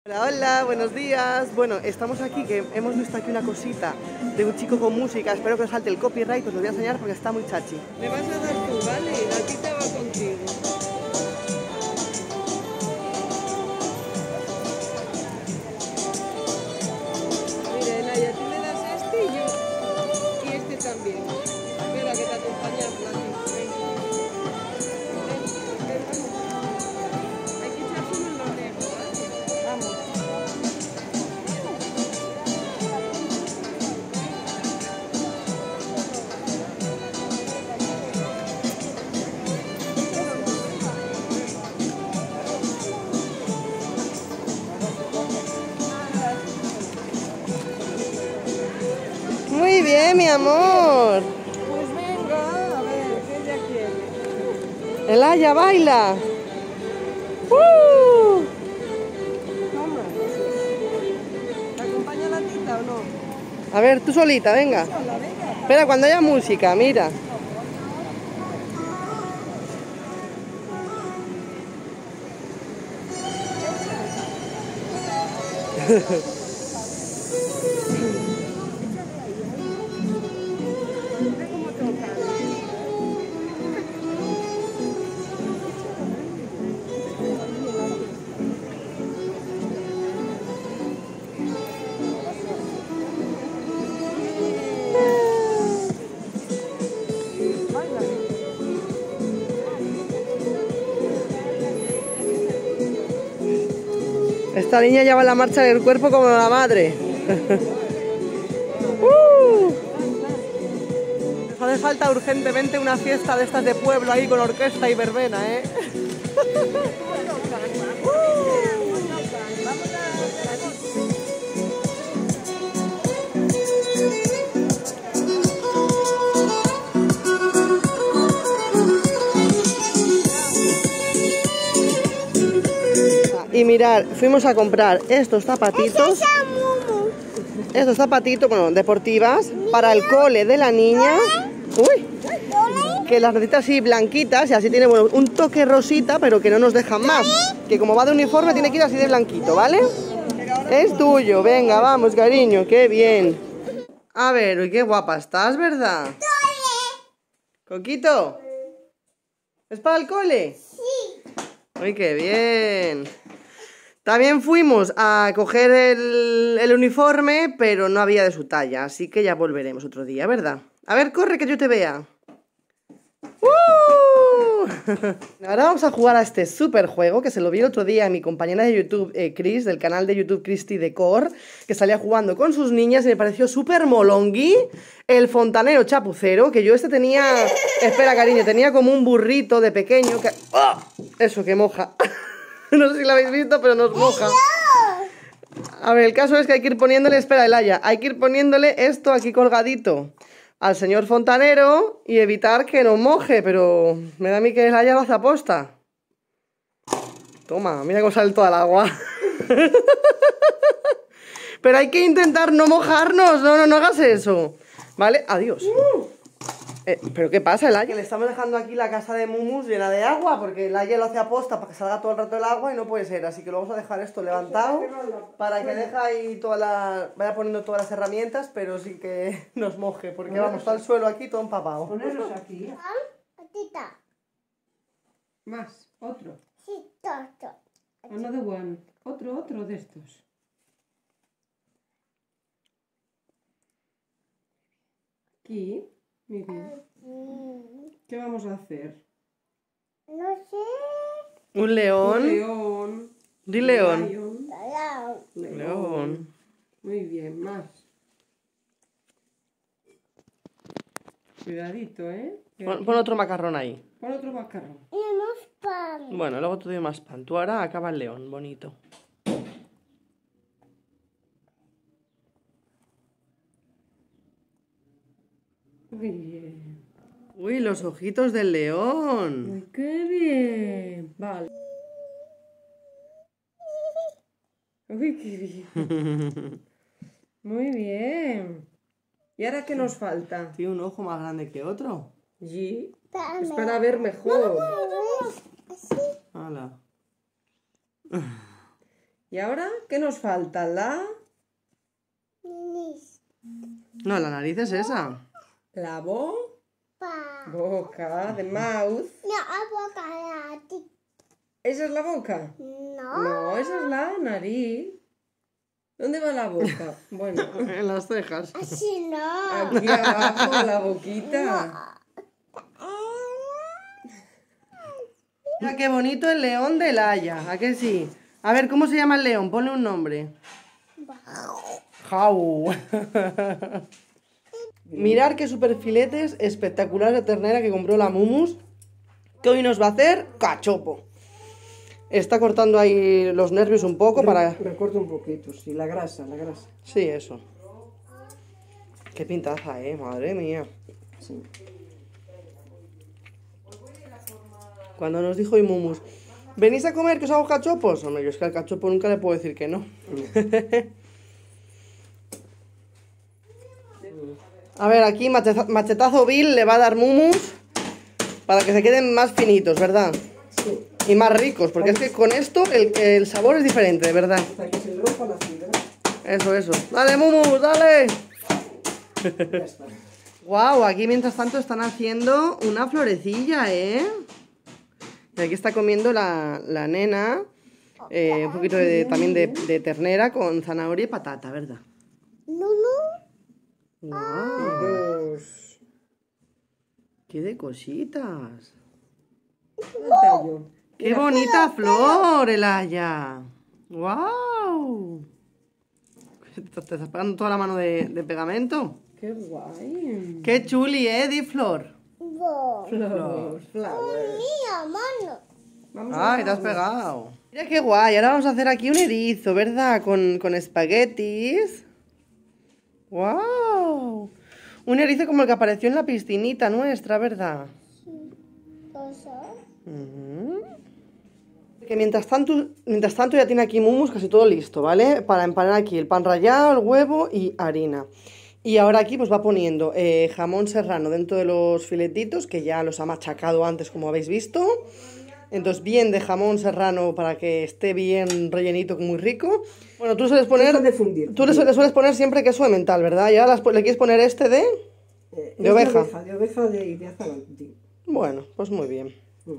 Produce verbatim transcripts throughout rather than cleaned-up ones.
Hola, hola, buenos días. Bueno, estamos aquí, que hemos visto aquí una cosita de un chico con música. Espero que os salte el copyright, os lo voy a enseñar porque está muy chachi. Me vas a dar tú, ¿vale? La tita va contigo. Mira, Elaya, tú le das este y yo. Y este también. Espera, que te acompañamos la tita. Ven. Ven, ven, vamos. Hay que echárselo en la oreja, ¿vale? Vamos. Muy bien, mi amor. Pues venga, a ver, ¿qué ella quiere? Elaya, baila. ¡Uh! Toma. ¿Te acompaña la tita o no? A ver, tú solita, venga. Sola, venga. Espera, cuando haya música, mira. Esta niña lleva la marcha del cuerpo como la madre. ¡Uh! Nos hace falta urgentemente una fiesta de estas de pueblo ahí con orquesta y verbena, ¿eh? Y mirar, fuimos a comprar estos zapatitos, estos zapatitos, bueno, deportivas, para el cole de la niña. Uy, que las necesita así blanquitas y así tiene, bueno, un toque rosita, pero que no nos dejan más. Que como va de uniforme tiene que ir así de blanquito, ¿vale? Es tuyo, venga, vamos, cariño, qué bien. A ver, uy, qué guapa estás, ¿verdad? Coquito, ¿es para el cole? Sí. Uy, qué bien. También fuimos a coger el, el uniforme, pero no había de su talla, así que ya volveremos otro día, ¿verdad? A ver, corre, que yo te vea. ¡Uh! Ahora vamos a jugar a este super juego, que se lo vi el otro día a mi compañera de YouTube, eh, Chris, del canal de YouTube Christy Decor, que salía jugando con sus niñas y me pareció súper molongui. El fontanero chapucero, que yo este tenía... Espera, cariño, tenía como un burrito de pequeño que... ¡Oh! Eso, que moja. No sé si lo habéis visto, pero nos moja. A ver, el caso es que hay que ir poniéndole... Espera, Elaya, hay que ir poniéndole esto aquí colgadito al señor fontanero y evitar que nos moje, pero me da a mí que Elaya lo hace aposta. Toma, mira cómo sale toda el agua. Pero hay que intentar no mojarnos, no, no, no hagas eso. ¿Vale? Adiós. Eh, ¿Pero qué pasa, Elaya? Que le estamos dejando aquí la casa de Mumus llena de agua, porque Elaya lo hace aposta para que salga todo el rato el agua y no puede ser. Así que lo vamos a dejar esto levantado para que deje ahí toda la... vaya poniendo todas las herramientas, pero sí que nos moje, porque vamos, está el suelo aquí todo empapado. Ponerlos aquí. Tita. Más, otro. Sí, todo. Another one. Otro, otro de estos. Aquí. Muy bien. ¿Qué vamos a hacer? No sé. Un león. Un león. Di león. Lion. León. León. León. Muy bien, más. Cuidadito, ¿eh? Pon, pon otro macarrón ahí. Pon otro macarrón. Tenemos pan. Bueno, luego te doy más pan. Tú ahora acaba el león, bonito. Muy bien. Uy, los ojitos del león. Ay, qué bien. Vale. Uy, qué bien. Muy bien. ¿Y ahora qué nos falta? Tiene un ojo más grande que otro. Sí. Dame. Es para ver mejor. Así. Hala. ¿Y ahora qué nos falta? La... Nis. No, la nariz es esa. La bo... Pa. boca, de mouth. No, abocadati. ¿Esa es la boca? No. No, esa es la nariz. ¿Dónde va la boca? Bueno, En las cejas. Así no. aquí abajo, la boquita. Mira qué bonito el león de Laia. ¿A que sí? A ver, ¿cómo se llama el león? Ponle un nombre. Jau. Mirar qué superfiletes espectaculares de ternera que compró la Mumus, que hoy nos va a hacer cachopo. Está cortando ahí los nervios un poco para... Recorto un poquito, sí, la grasa, la grasa. Sí, eso. Qué pintaza, eh, madre mía. Sí. Cuando nos dijo Imumus, ¿venís a comer que os hago cachopos? Hombre, yo es que al cachopo nunca le puedo decir que no. A ver, aquí macheta- machetazo Bill le va a dar Mumus para que se queden más finitos, ¿verdad? Sí, Y más ricos, porque es que con esto el, el sabor es diferente, de verdad. hasta que se le rompa la fibra. Eso, eso. ¡Dale, Mumus, dale! Ya está. Wow, aquí mientras tanto están haciendo una florecilla, ¿eh? Y aquí está comiendo la, la nena eh, un poquito de, también de, de ternera con zanahoria y patata, ¿verdad? No, no. Wow, Dos. ¡qué de cositas! El tallo. ¡Qué bonita flor, Elaya! ¡Wow! ¿Te te estás pegando toda la mano de, de pegamento? ¡Qué guay! ¡Qué chuli, eh, Di Flor! Bo. Flowers, flowers. Mía, mano. Vamos a ¡Ay, te has pegado! Mira qué guay, ahora vamos a hacer aquí un erizo, ¿verdad? Con, con espaguetis. ¡Wow! Un erizo como el que apareció en la piscinita nuestra, ¿verdad? Cosa. Ujú. Que mientras tanto, mientras tanto ya tiene aquí Mumus casi todo listo, ¿vale? Para empanar aquí el pan rallado, el huevo y harina. Y ahora aquí pues va poniendo eh, jamón serrano dentro de los filetitos, que ya los ha machacado antes, como habéis visto. Entonces bien de jamón serrano para que esté bien rellenito, muy rico. Bueno, tú sueles poner... Queso de fundir. Tú le sueles, sueles poner siempre queso de mental, ¿verdad? ¿Y ahora las- le quieres poner este de...? Eh, de es oveja. De oveja de, de azafrán. Bueno, pues muy bien. Mm.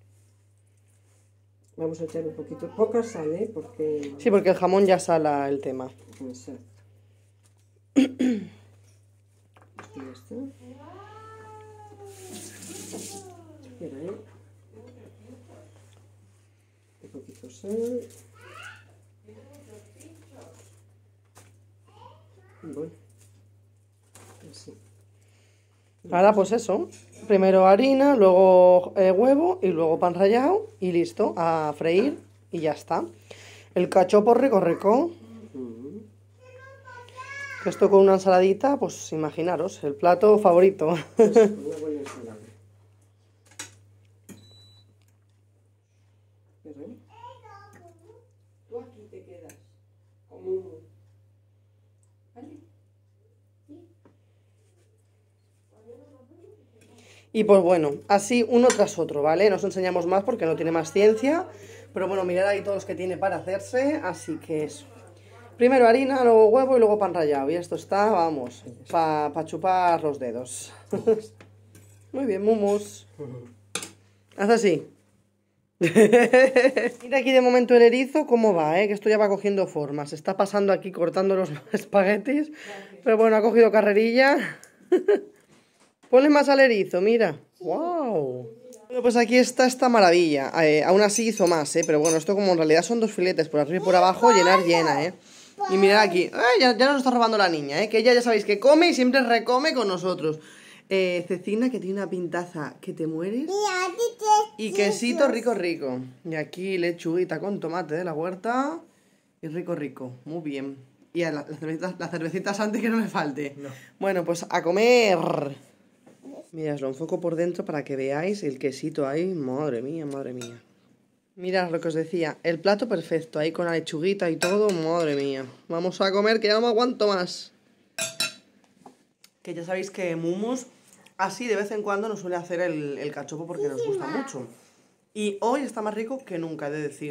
Vamos a echar un poquito, poca sal, ¿eh? Porque... Sí, porque el jamón ya sala el tema. Exacto. Esto ya está. Espera, ¿eh? Un poquito de sal. Bueno. Así. Ahora pues eso, primero harina, luego eh, huevo y luego pan rallado y listo, a freír y ya está. El cachopo rico rico, Mm. que esto con una ensaladita, pues imaginaros, el plato favorito. Pues, una buena ensalada. Espera, ¿eh? Tú aquí te quedas. Como un... ¿Vale? Y pues bueno, así uno tras otro, ¿vale? No os enseñamos más porque no tiene más ciencia, pero bueno, mirad ahí todos los que tiene para hacerse, así que eso. Primero harina, luego huevo y luego pan rallado. Y esto está, vamos, para pa chupar los dedos. Muy bien, Mumus. Haz así. Mira aquí de momento el erizo cómo va, ¿eh? Que esto ya va cogiendo forma. Se está pasando aquí cortando los espaguetis. Pero bueno, ha cogido carrerilla. Ponle más al erizo, mira. ¡Wow! Bueno, pues aquí está esta maravilla. Eh, aún así hizo más, ¿eh? Pero bueno, esto como en realidad son dos filetes por arriba y por abajo, llenar llena, ¿eh? Y mirad aquí. ¡Ay! Ya, ya nos está robando la niña, ¿eh? Que ella ya sabéis que come y siempre recome con nosotros. Eh, Cecina, que tiene una pintaza que te mueres. Mira, a ti te... Y quesito rico, rico. Y aquí lechuguita con tomate de la huerta. Y rico, rico. Muy bien. Y a la, la, cervecita, la cervecita Santi que no me falte. No. Bueno, pues a comer. Mirad, os lo enfoco por dentro para que veáis el quesito ahí. Madre mía, madre mía. Mirad lo que os decía. El plato perfecto ahí con la lechuguita y todo. Madre mía. Vamos a comer que ya no me aguanto más. Que ya sabéis que Mumus así de vez en cuando nos suele hacer el, el cachopo porque nos gusta mucho. Y hoy está más rico que nunca, he de decir.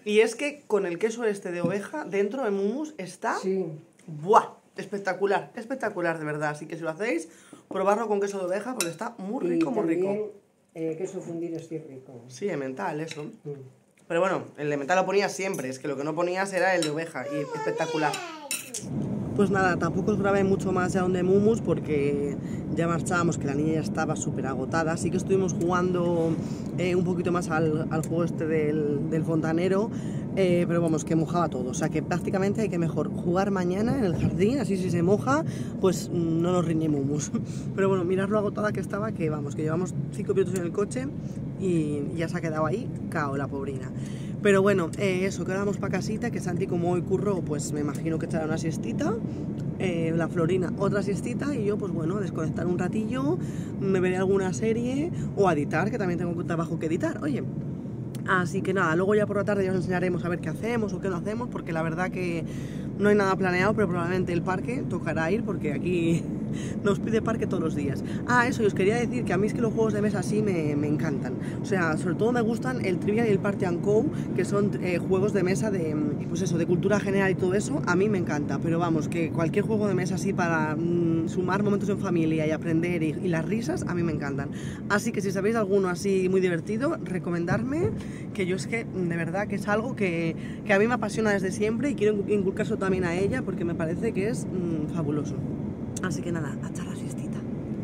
Y es que con el queso este de oveja dentro del hummus está... Sí. ¡Buah! Espectacular, espectacular de verdad. Así que si lo hacéis, probarlo con queso de oveja porque está muy rico, y muy rico. también, eh, queso fundido sí es rico. Sí, emmental, eso. Mm. Pero bueno, el de emmental lo ponías siempre, es que lo que no ponías era el de oveja y espectacular. Pues nada, tampoco os grabé mucho más ya donde Mumus porque ya marchábamos, que la niña ya estaba súper agotada. Así que estuvimos jugando eh, un poquito más al, al juego este del, del fontanero, eh, pero vamos, que mojaba todo. O sea que prácticamente hay que mejor jugar mañana en el jardín, así si se moja, pues no nos rinde Mumus. Pero bueno, mirad lo agotada que estaba, que vamos, que llevamos cinco minutos en el coche y ya se ha quedado ahí, cao la pobrina. Pero bueno, eh, eso, que ahora vamos para casita, que Santi como hoy curro, pues me imagino que echará una siestita, eh, la Florina otra siestita y yo pues bueno, desconectar un ratillo, me veré alguna serie o a editar, que también tengo un trabajo que editar, oye. Así que nada, luego ya por la tarde ya os enseñaremos a ver qué hacemos o qué no hacemos, porque la verdad que no hay nada planeado, pero probablemente el parque tocará ir, porque aquí nos pide parque todos los días. Ah, eso, y os quería decir que a mí es que los juegos de mesa así me, me encantan. O sea, sobre todo me gustan el Trivial y el Party and Co, que son eh, juegos de mesa de, pues eso, de cultura general y todo eso, a mí me encanta. Pero vamos, que cualquier juego de mesa así para mm, sumar momentos en familia y aprender y, y las risas, a mí me encantan. Así que si sabéis alguno así muy divertido, recomendarme, que yo es que de verdad que es algo que, que a mí me apasiona desde siempre y quiero inculcárselo también a ella porque me parece que es mmm, fabuloso. Así que nada, a echar la siestita.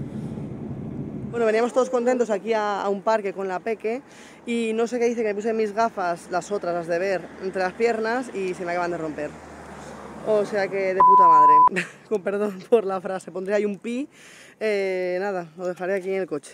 Bueno, veníamos todos contentos aquí a, a un parque con la Peque y no sé qué dice, que me puse mis gafas, las otras, las de ver, entre las piernas y se me acaban de romper. O sea que de puta madre, con perdón por la frase, pondré ahí un pi, eh, nada, lo dejaré aquí en el coche.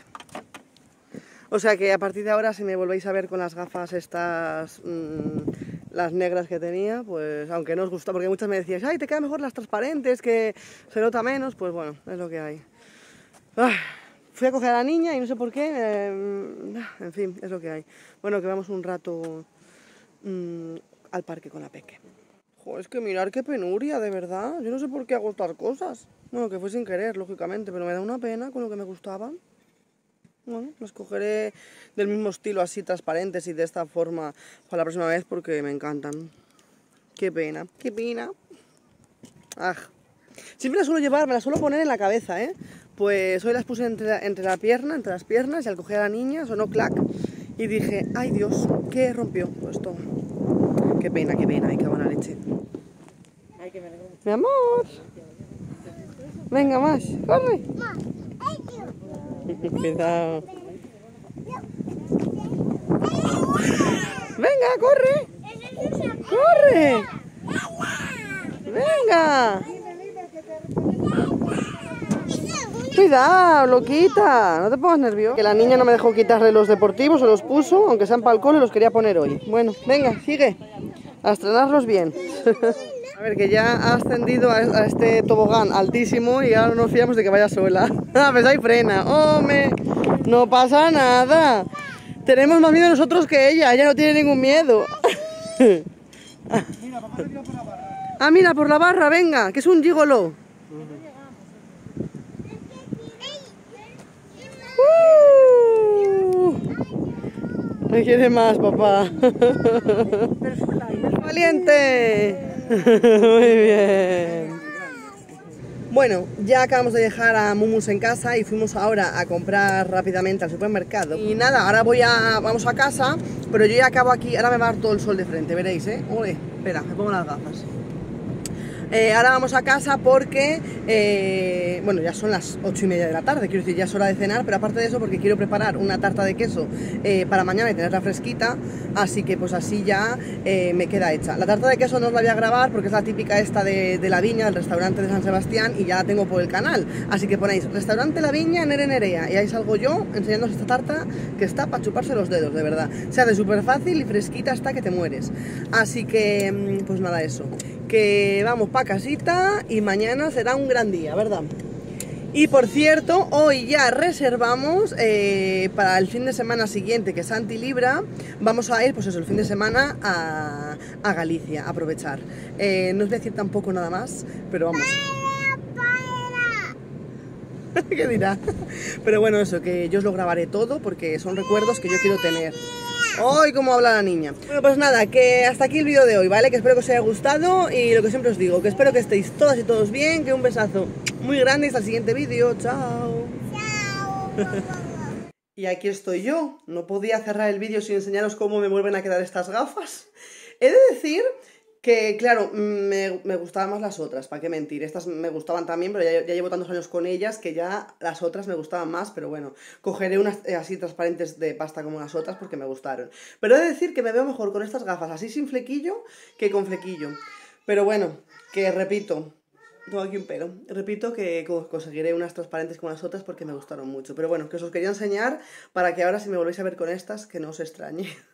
O sea que a partir de ahora, si me volvéis a ver con las gafas estas, mmm, las negras que tenía, pues aunque no os gusta, porque muchas me decíais, ay, te quedan mejor las transparentes, que se nota menos, pues bueno, es lo que hay. Ah, fui a coger a la niña y no sé por qué, eh, en fin, es lo que hay. Bueno, que vamos un rato mmm, al parque con la Peque. Joder, es que mirar qué penuria, de verdad, yo no sé por qué hago estas cosas. Bueno, que fue sin querer, lógicamente, pero me da una pena con lo que me gustaban. Bueno, las cogeré del mismo estilo, así transparentes y de esta forma para la próxima vez porque me encantan. Qué pena, qué pena. Ah. Siempre las suelo llevar, me las suelo poner en la cabeza, ¿eh? Pues hoy las puse entre la, entre la pierna, entre las piernas y al coger a la niña sonó clac y dije, ay Dios, ¿qué rompió? Pues todo. Qué pena, qué pena, ay, qué buena leche. Mi amor. Venga, más, corre. Cuidado. Venga, corre. Corre. Venga. Cuidado, loquita. No te pongas nerviosa. Que la niña no me dejó quitarle los deportivos, se los puso, aunque sean para el cole, los quería poner hoy. Bueno, venga, sigue. A estrenarlos bien. A ver, que ya ha ascendido a, a este tobogán altísimo y ahora nos fiamos de que vaya sola. Ah, pues ahí frena. ¡Hombre! No pasa nada. Tenemos más miedo nosotros que ella. Ella no tiene ningún miedo. Ah, mira, por la barra, venga, que es un gigoló. Uh, me quiere más, papá. ¡Valiente! Muy bien. Bueno, ya acabamos de dejar a Mumus en casa y fuimos ahora a comprar rápidamente al supermercado. Y nada, ahora voy a, vamos a casa, pero yo ya acabo aquí, ahora me va a dar todo el sol de frente, veréis, ¿eh? Uy, espera, me pongo las gafas. Eh, ahora vamos a casa porque, eh, bueno, ya son las ocho y media de la tarde, quiero decir, ya es hora de cenar, pero aparte de eso porque quiero preparar una tarta de queso eh, para mañana y tenerla fresquita, así que pues así ya eh, me queda hecha. La tarta de queso no os la voy a grabar porque es la típica esta de, de La Viña, del restaurante de San Sebastián, y ya la tengo por el canal, así que ponéis Restaurante La Viña, Nere Nerea, y ahí salgo yo enseñándoos esta tarta que está para chuparse los dedos, de verdad. Se hace súper fácil y fresquita hasta que te mueres. Así que, pues nada, eso. Que vamos pa' casita y mañana será un gran día, ¿verdad? Y por cierto, hoy ya reservamos eh, para el fin de semana siguiente, que es Santi Libra, vamos a ir, pues eso, el fin de semana a, a Galicia, a aprovechar. Eh, no os voy a decir tampoco nada más, pero vamos. ¿Qué dirá? Pero bueno, eso, que yo os lo grabaré todo porque son recuerdos que yo quiero tener. ¡Ay, cómo habla la niña! Bueno, pues nada, que hasta aquí el vídeo de hoy, ¿vale? Que espero que os haya gustado y lo que siempre os digo, que espero que estéis todas y todos bien, que un besazo muy grande y hasta el siguiente vídeo. ¡Chao! Chao. Y aquí estoy yo. No podía cerrar el vídeo sin enseñaros cómo me vuelven a quedar estas gafas. He de decir que, claro, me, me gustaban más las otras, ¿para qué mentir? Estas me gustaban también, pero ya, ya llevo tantos años con ellas que ya las otras me gustaban más, pero bueno, cogeré unas eh, así transparentes de pasta como las otras porque me gustaron. Pero he de decir que me veo mejor con estas gafas así sin flequillo que con flequillo. Pero bueno, que repito, tengo aquí un pelo, repito que co- conseguiré unas transparentes como las otras porque me gustaron mucho. Pero bueno, que os los quería enseñar para que ahora si me volvéis a ver con estas, que no os extrañe.